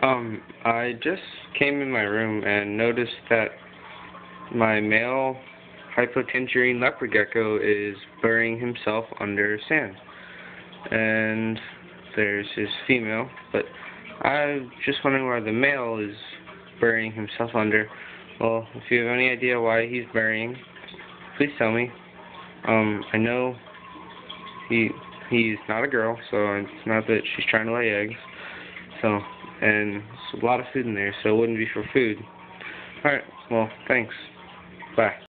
I just came in my room and noticed that my male hypotengerine leopard gecko is burying himself under sand. And there's his female, but I'm just wondering why the male is burying himself under. Well, if you have any idea why he's burying, please tell me. I know he's not a girl, so it's not that she's trying to lay eggs. So, and there's a lot of food in there, so it wouldn't be for food. Alright, well, thanks. Bye.